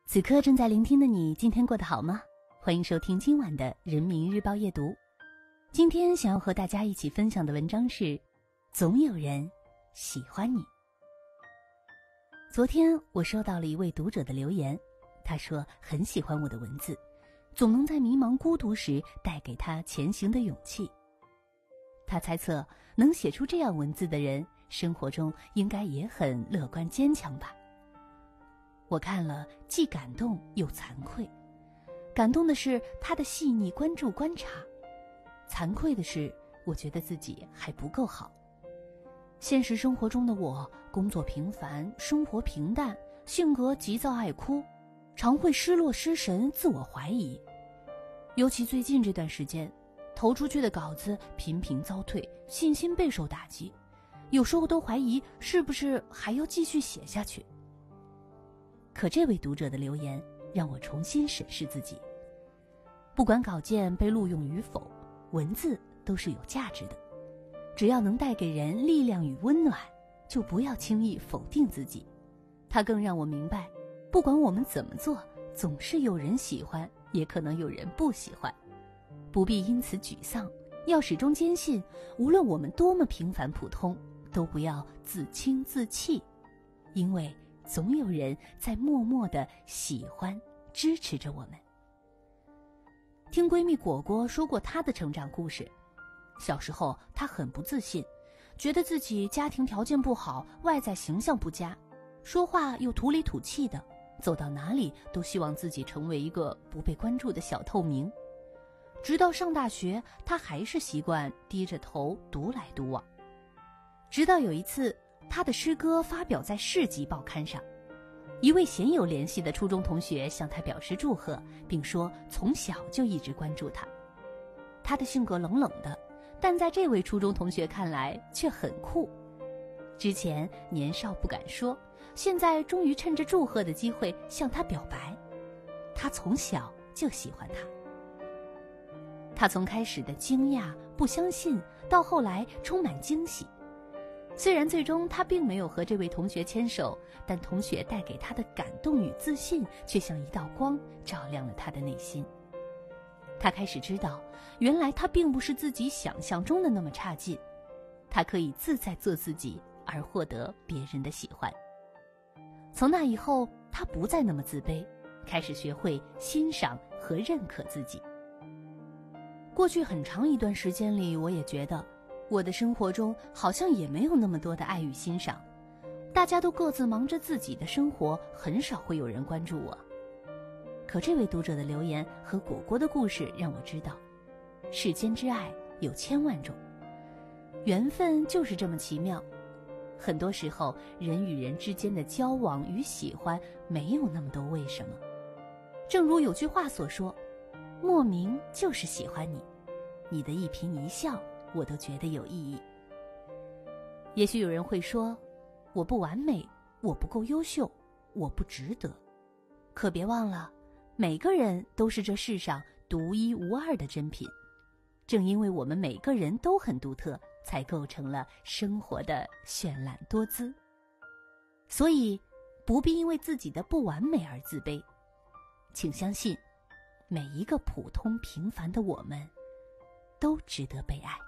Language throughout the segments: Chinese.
此刻正在聆听的你，今天过得好吗？欢迎收听今晚的人民日报夜读。今天想要和大家一起分享的文章是总有人喜欢你。昨天我收到了一位读者的留言，他说很喜欢我的文字，总能在迷茫孤独时带给他前行的勇气。他猜测能写出这样文字的人，生活中应该也很乐观坚强吧。我看了既感动又惭愧，感动的是他的细腻关注观察，惭愧的是我觉得自己还不够好。现实生活中的我，工作平凡，生活平淡，性格急躁爱哭，常会失落失神，自我怀疑。尤其最近这段时间，投出去的稿子频频遭退，信心备受打击，有时候都怀疑是不是还要继续写下去。可这位读者的留言让我重新审视自己，不管稿件被录用与否，文字都是有价值的，只要能带给人力量与温暖，就不要轻易否定自己。它更让我明白，不管我们怎么做，总是有人喜欢，也可能有人不喜欢，不必因此沮丧，要始终坚信，无论我们多么平凡普通，都不要自轻自弃，因为总有人在默默地喜欢支持着我们。听闺蜜果果说过她的成长故事，小时候她很不自信，觉得自己家庭条件不好，外在形象不佳，说话又土里土气的，走到哪里都希望自己成为一个不被关注的小透明。直到上大学，她还是习惯低着头独来独往。直到有一次，她的诗歌发表在市级报刊上，一位鲜有联系的初中同学向她表示祝贺，并说从小就一直关注她。她的性格冷冷的，但在这位初中同学看来却很酷。之前年少不敢说，现在终于趁着祝贺的机会向她表白。她从小就喜欢他。她从开始的惊讶不相信，到后来充满惊喜。虽然最终他并没有和这位同学牵手，但同学带给他的感动与自信却像一道光，照亮了他的内心。他开始知道，原来他并不是自己想象中的那么差劲，他可以自在做自己，而获得别人的喜欢。从那以后，他不再那么自卑，开始学会欣赏和认可自己。过去很长一段时间里，我也觉得我的生活中好像也没有那么多的爱与欣赏，大家都各自忙着自己的生活，很少会有人关注我。可这位读者的留言和果果的故事让我知道，世间之爱有千万种，缘分就是这么奇妙。很多时候，人与人之间的交往与喜欢没有那么多为什么。正如有句话所说，莫名就是喜欢你，你的一颦一笑我都觉得有意义。也许有人会说，我不完美，我不够优秀，我不值得。可别忘了，每个人都是这世上独一无二的珍品。正因为我们每个人都很独特，才构成了生活的绚烂多姿。所以，不必因为自己的不完美而自卑。请相信，每一个普通平凡的我们，都值得被爱。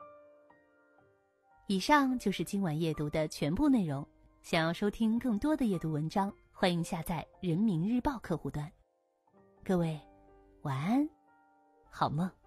以上就是今晚夜读的全部内容。想要收听更多的夜读文章，欢迎下载人民日报客户端。各位，晚安，好梦。